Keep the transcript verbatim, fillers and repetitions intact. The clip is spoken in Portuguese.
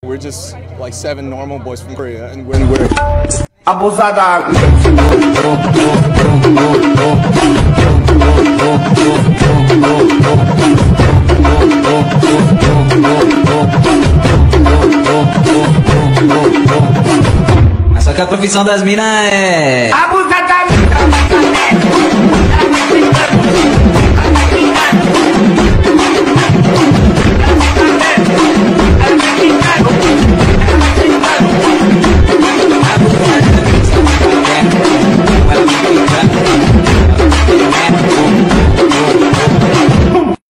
We're just like seven normal boys from Korea, and when we're abusada. Só que a profissão das minas é